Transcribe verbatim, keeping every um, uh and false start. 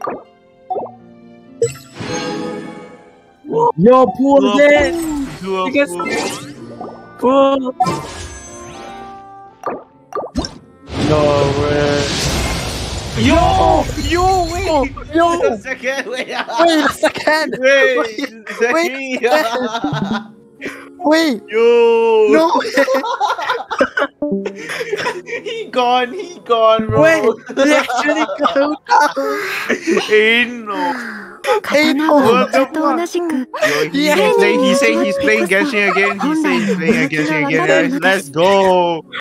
Yo, pull again. Do a You guys pull. pull. No way. Yo! Yo! Wait! Yo! Wait a second! Wait! Wait a second. Wait! Wait. Zaki! Wait. Yo! No. He gone! He gone, bro! Wait. He actually got out. Ain't no! 刀は茶と同じく Yo, he, he say he say he's playing Genshin again. He say he's playing Genshin again, guys. Let's go!